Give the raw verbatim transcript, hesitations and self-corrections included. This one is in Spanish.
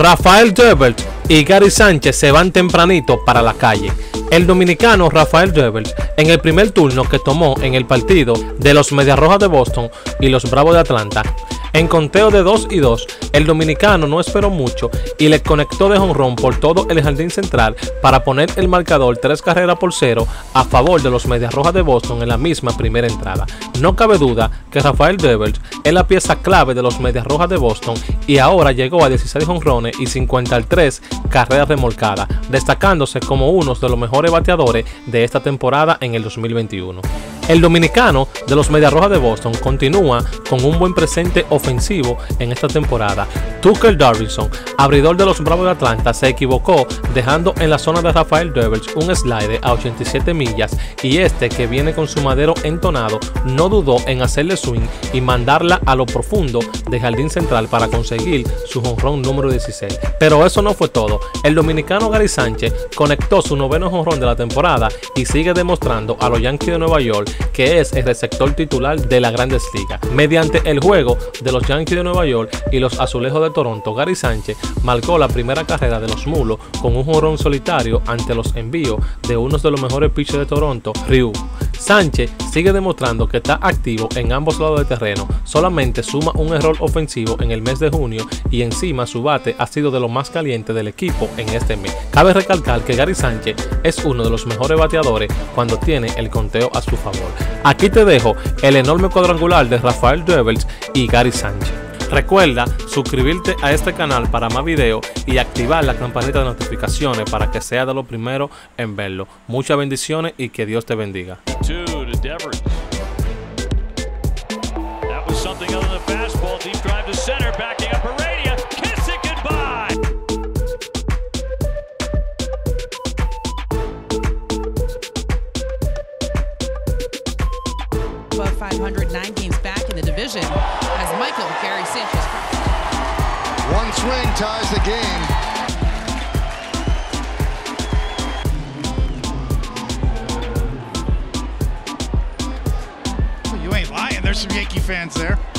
Rafael Devers y Gary Sánchez se van tempranito para la calle. El dominicano Rafael Devers, en el primer turno que tomó en el partido de los Medias Rojas de Boston y los Bravos de Atlanta, en conteo de dos y dos, el dominicano no esperó mucho y le conectó de jonrón por todo el jardín central para poner el marcador tres carreras por cero a favor de los Medias Rojas de Boston en la misma primera entrada. No cabe duda que Rafael Devers es la pieza clave de los Medias Rojas de Boston y ahora llegó a dieciséis jonrones y cincuenta y tres carreras remolcadas, destacándose como uno de los mejores bateadores de esta temporada en el dos mil veintiuno. El dominicano de los Medias Rojas de Boston continúa con un buen presente ofensivo en esta temporada. Tucker Davidson, abridor de los Bravos de Atlanta, se equivocó dejando en la zona de Rafael Devers un slider a ochenta y siete millas y este, que viene con su madero entonado, no dudó en hacerle swing y mandarla a lo profundo del jardín central para conseguir su jonrón número dieciséis. Pero eso no fue todo. El dominicano Gary Sánchez conectó su noveno jonrón de la temporada y sigue demostrando a los Yankees de Nueva York que es el receptor titular de las Grandes Ligas. Mediante el juego de los Yankees de Nueva York y los Azulejos de Toronto, Gary Sánchez marcó la primera carrera de los Mulos con un jonrón solitario ante los envíos de uno de los mejores pitchers de Toronto, Ryu. Sánchez sigue demostrando que está activo en ambos lados del terreno, solamente suma un error ofensivo en el mes de junio y encima su bate ha sido de lo más caliente del equipo en este mes. Cabe recalcar que Gary Sánchez es uno de los mejores bateadores cuando tiene el conteo a su favor. Aquí te dejo el enorme cuadrangular de Rafael Devers y Gary Sánchez. Recuerda suscribirte a este canal para más videos y activar la campanita de notificaciones para que seas de los primeros en verlo. Muchas bendiciones y que Dios te bendiga. five hundred, nine games back in the division as Michael Gary Sanchez. One swing ties the game. Well, you ain't lying. There's some Yankee fans there.